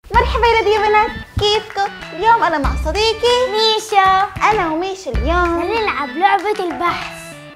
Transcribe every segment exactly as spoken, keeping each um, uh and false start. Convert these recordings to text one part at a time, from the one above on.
مرحبا يا ولاد يا بنات، كيفكم؟ اليوم أنا مع صديقي ميشا. أنا وميشا اليوم نلعب لعبة البحث.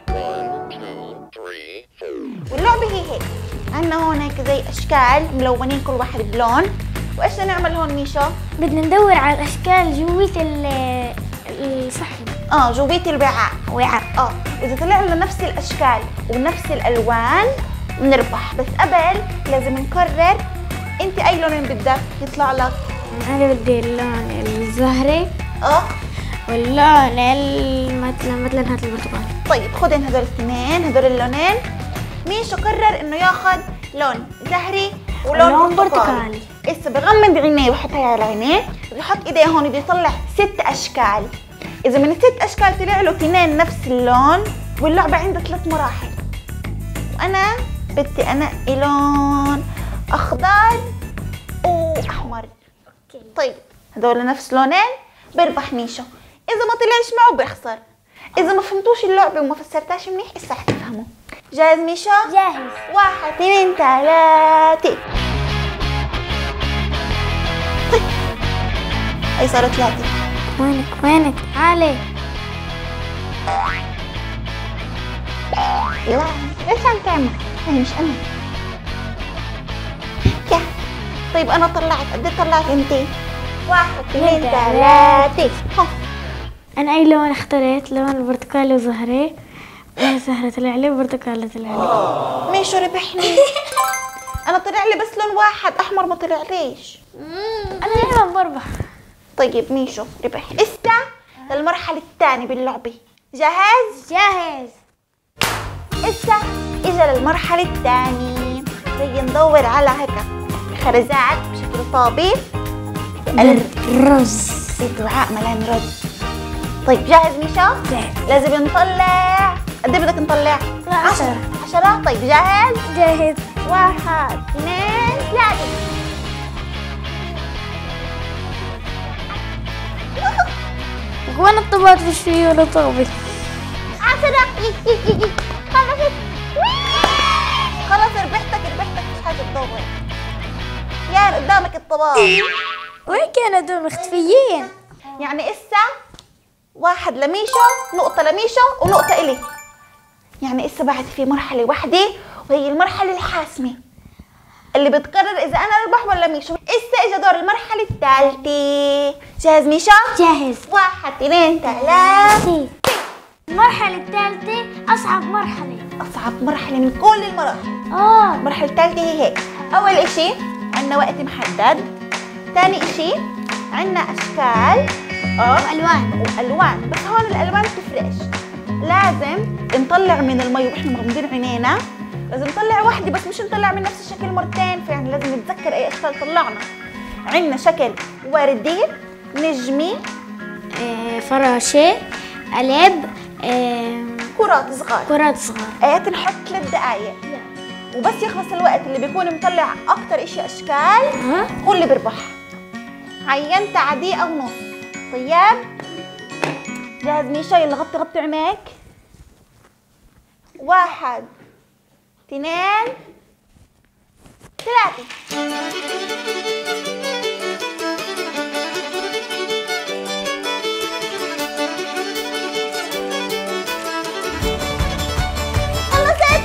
واللعبة هي هيك، عندنا هون هيك زي أشكال ملونين كل واحد بلون. وإيش بدنا نعمل هون ميشا؟ بدنا ندور على الأشكال جوية الصحن. آه جوية الوعاء. وعاء. آه إذا طلع لنا نفس الأشكال ونفس الألوان بنربح، بس قبل لازم نقرر أنت أي لون بدك يطلع لك. أنا بدي اللون الزهري. آه واللون مثلا مثلا هات البرتقال. طيب خذين هدول الاثنين، هدول اللونين. ميشو قرر إنه ياخذ لون زهري ولون برتقالي. هسه بغمض عينيه ويحط هي على عينيه، بيحط ايديه هون بده يطلع ست اشكال. اذا من الست اشكال طلع له اثنين نفس اللون، واللعبه عندها ثلاث مراحل. وانا بدي انقي لون اخضر واحمر. اوكي. طيب هدول نفس لونين، بربح ميشو. اذا ما طلعش معه بيخسر. اذا ما فهمتوش اللعبه وما فسرتهاش منيح هسه حتفهموا. جاهز ميشو؟ جاهز. واحد اثنين ثلاثة. طيب هي صارت ثلاثة. وينك وينك؟ تعالي. لا ليش عم تعمل؟ هي مش أنا. يا طيب أنا طلعت، قد ايه طلعت أنت؟ واحد اثنين ثلاثة. هو أنا أي لون اخترت؟ لون البرتقالي وزهري. زهرة طلع لي وبرتقالي طلع لي. ميشو ربحني. أنا طلع لي بس لون واحد أحمر، ما طلع ليش؟ أنا دايما بربح. طيب ميشو ربح. لسه للمرحلة الثانية باللعبة. جاهز؟ جاهز. لسه إجا للمرحلة الثانية. زي ندور على هيك خرزات بشكل طابي. الرز. الوعاء ملان رز. طيب جاهز ميشا؟ جاهز. لازم نطلع. قد ايه بدك نطلع؟ عشرة. عشرة. طيب جاهز؟ جاهز. واحد اثنين ثلاثة. وين الطباط مش فيه ولا طابة؟ عشرة. خلصت. خلص ربحتك ربحتك مش حاجة تدور. يا قدامك الطباق. وين كانوا دول مختفيين؟ يعني إسا واحد لميشا، نقطة لميشا ونقطة إلي. يعني إسا بعد في مرحلة واحدة وهي المرحلة الحاسمة اللي بتقرر إذا أنا أربح ولا ميشا. إسا إجا دور المرحلة الثالثة. جاهز ميشا؟ جاهز. واحد اثنين ثلاثة. المرحلة الثالثة أصعب مرحلة. أصعب مرحلة من كل المراحل. آه. المرحلة الثالثة هي هيك. أول إشي عنا وقت محدد. ثاني إشي عنا أشكال اه والوان والوان، بس هون الالوان بتفرقش. لازم نطلع من المي واحنا مغمضين عينينا، لازم نطلع وحده بس مش نطلع من نفس الشكل مرتين، فيعني لازم نتذكر اي اشكال طلعنا. عندنا شكل وردي، نجمي، آه، فراشة، قلب، آه، كرات صغار. كرات صغار. ايات نحط ثلاث دقائق وبس يخلص الوقت اللي بيكون مطلع اكثر اشي اشكال أه؟ هو اللي بيربح. عينت على دقيقة ونص. طيب جاهز ميشا؟ يلا غطي غطي عينيك. واحد اثنين ثلاثة. خلصت.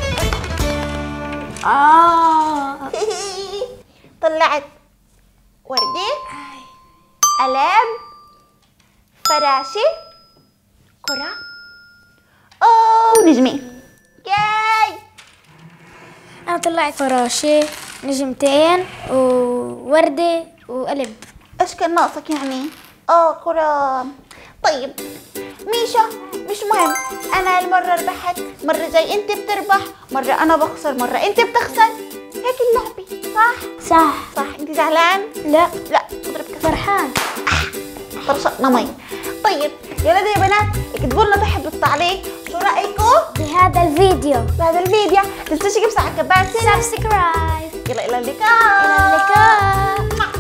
آه. طلعت وردي، قلم، فراشة، كرة، أوه نجمة. ياي أنا طلعت فراشة، نجمتين، ووردة، وقلب. إيش كان ناقصك يعني؟ آه كرة. طيب ميشا مش مهم، أنا المرة ربحت، مرة جاي أنت بتربح، مرة أنا بخسر، مرة أنت بتخسر. هيك اللعبة صح؟ صح. صح. أنت زعلان؟ لا لا اضرب فرحان. طرشقنا مي. طيب يا ولاد يا بنات اكتبوا لنا تحت بالتعليق شو رايكم بهذا الفيديو. بهذا الفيديو. تنسوش تجيب على كبار سنة. سبسكرايب. يلا الى اللقاء. إلى اللقاء.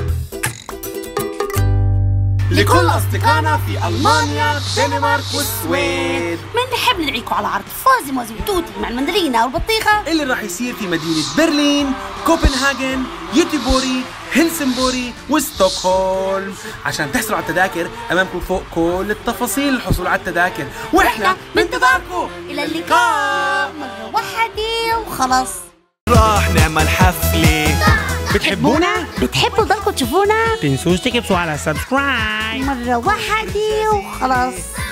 لكل أصدقائنا في ألمانيا، الدنمارك والسويد بنحب ندعيكم على عرض فوزي موزي وتوتي مع المندرينة والبطيخة اللي راح يصير في مدينة برلين، كوبنهاجن، يوتيبوري، هلسنبوري وستوكهولم. عشان تحصلوا على التذاكر أمامكم فوق كل التفاصيل للحصول على التذاكر، وإحنا بانتظاركم. إلى اللقاء مرة واحدة وخلاص. راح نعمل حفلة. بتحبونا؟ بتحبوا ضلكم تشوفونا؟ تنسوش تكبسوا على سبسكرايب. مرة واحدة وخلاص.